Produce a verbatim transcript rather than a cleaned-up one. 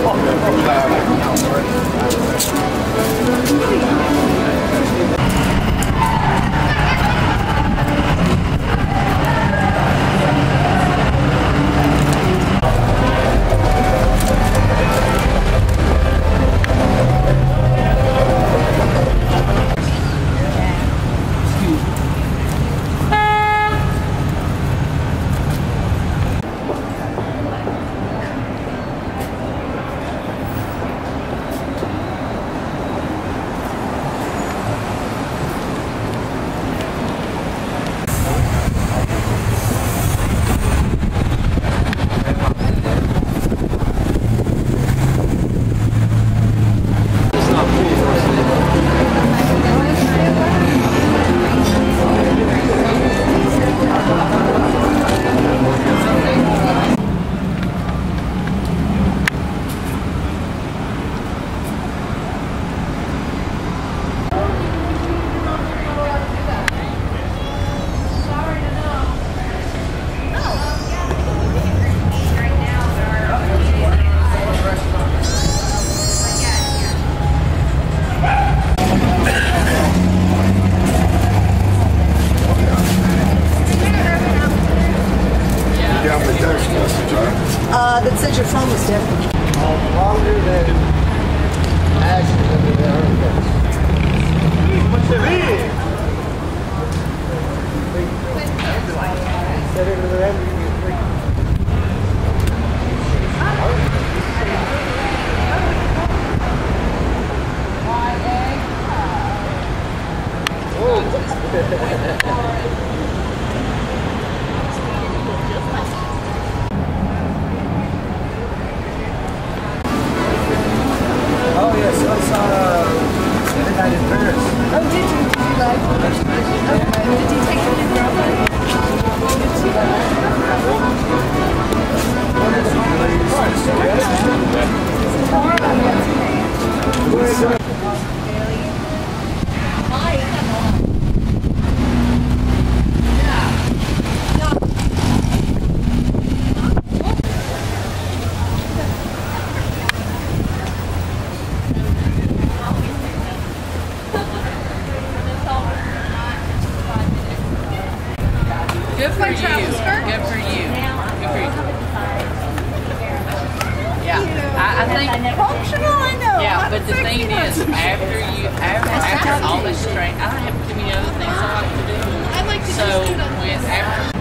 Uh, that said your phone was dead. Longer than actually what's the reading? Set it to the end. Oh yes, I saw the night in Paris. Oh, did you? Did you like it? Did you take it in Rome? Did you like it? Good for you. Good for you. Good for you. Yeah, I, I think Functional, I know. Yeah, but the thing is, after you, after, after all this training, I don't have too many other things I like to do. I like to so just do when after.